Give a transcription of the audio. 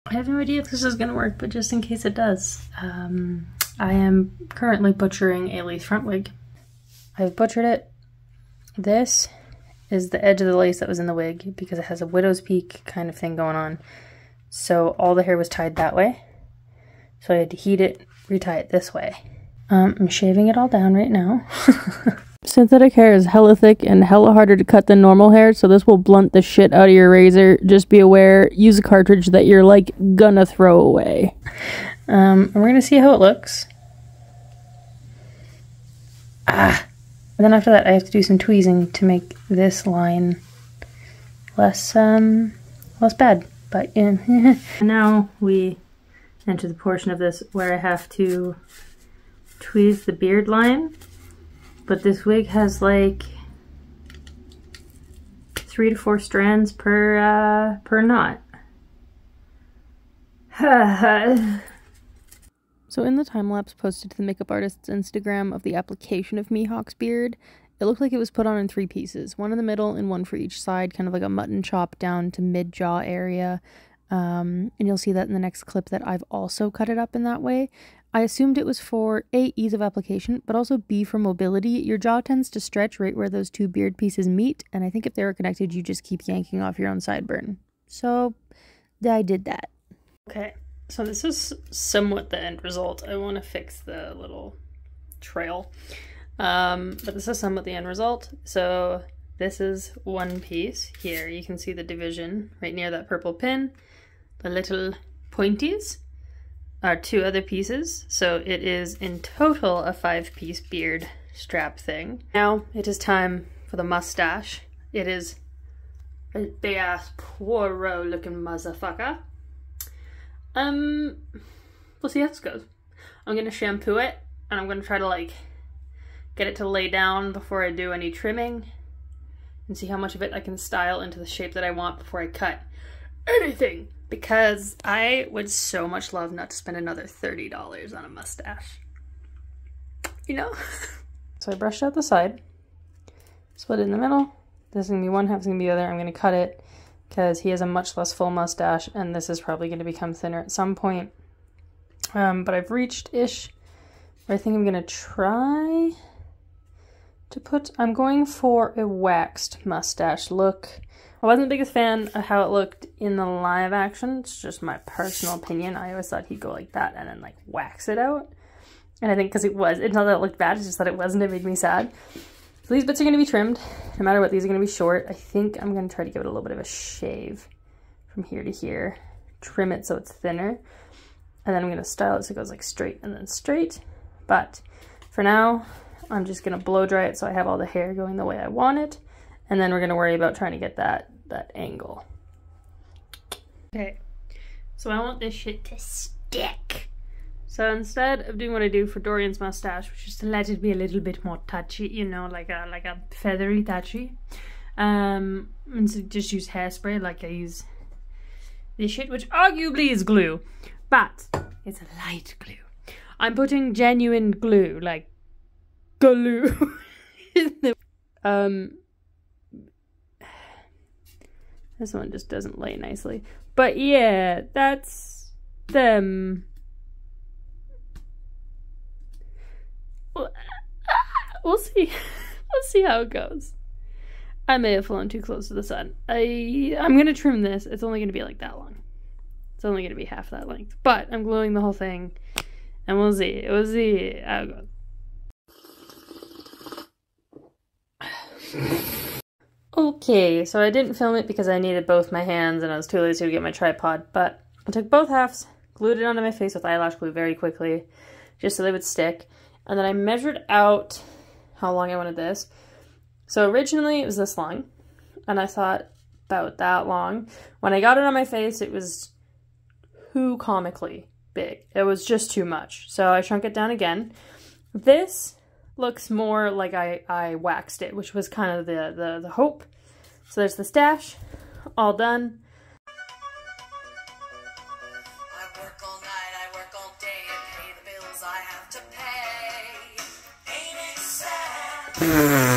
I have no idea if this is gonna work, but just in case it does, I am currently butchering a lace front wig. I've butchered it. This is the edge of the lace that was in the wig because it has a widow's peak kind of thing going on. So all the hair was tied that way. So I had to heat it, retie it this way. I'm shaving it all down right now. Synthetic hair is hella thick and hella harder to cut than normal hair, so this will blunt the shit out of your razor. Just be aware, use a cartridge that you're like gonna throw away. And we're gonna see how it looks. And then after that I have to do some tweezing to make this line less bad. But yeah. Now we enter the portion of this where I have to tweeze the beard line. But this wig has like 3 to 4 strands per knot. So in the time-lapse posted to the makeup artist's Instagram of the application of Mihawk's beard, it looked like it was put on in 3 pieces. One in the middle and one for each side, kind of like a mutton chop down to mid-jaw area. And you'll see that in the next clip that I've also cut it up in that way. I assumed it was for A, ease of application, but also B, for mobility. Your jaw tends to stretch right where those 2 beard pieces meet, and I think if they were connected, you just keep yanking off your own sideburn. So I did that. Okay, so this is somewhat the end result. I want to fix the little trail, but this is somewhat the end result. So this is one piece here. You can see the division right near that purple pin. The little pointies are 2 other pieces, so it is in total a 5-piece beard strap thing. Now it is time for the mustache. It is a big ass Poirot looking motherfucker. We'll see how this goes. I'm gonna shampoo it and I'm gonna try to like get it to lay down before I do any trimming and see how much of it I can style into the shape that I want before I cut anything. Because I would so much love not to spend another $30 on a mustache. You know? So I brushed out the side, split it in the middle. This is gonna be one, half is gonna be the other. I'm gonna cut it because he has a much less full mustache and this is probably gonna become thinner at some point. But I've reached-ish where I think I'm gonna try to put, I'm going for a waxed mustache look. I wasn't the biggest fan of how it looked in the live action. It's just my personal opinion. I always thought he'd go like that and then like wax it out. And I think because it's not that it looked bad, it's just that it wasn't, it made me sad. So these bits are going to be trimmed. No matter what, these are going to be short. I think I'm going to try to give it a little bit of a shave from here to here. Trim it so it's thinner. And then I'm going to style it so it goes like straight and then straight. But for now, I'm just going to blow dry it so I have all the hair going the way I want it. And then we're going to worry about trying to get that angle. Okay, so I want this shit to stick. So instead of doing what I do for Dorian's mustache, which is to let it be a little bit more touchy, you know, like a feathery touchy, and so just use hairspray like I use this shit, which arguably is glue, but it's a light glue. I'm putting genuine glue, like glue, in the this one just doesn't lay nicely. But yeah, that's them. We'll see. We'll see how it goes. I may have flown too close to the sun. I'm gonna trim this. It's only gonna be like that long. It's only gonna be half that length. But I'm gluing the whole thing. And we'll see. We'll see how it goes. Okay, so I didn't film it because I needed both my hands and I was too lazy to get my tripod, but I took both halves, glued it onto my face with eyelash glue very quickly, just so they would stick, and then I measured out how long I wanted this. So originally it was this long, and I thought about that long. When I got it on my face, it was too comically big. It was just too much, so I shrunk it down again. This looks more like I waxed it, which was kind of the hope. So there's the stash, all done. I work all night, I work all day, and pay the bills I have to pay. Ain't it sad?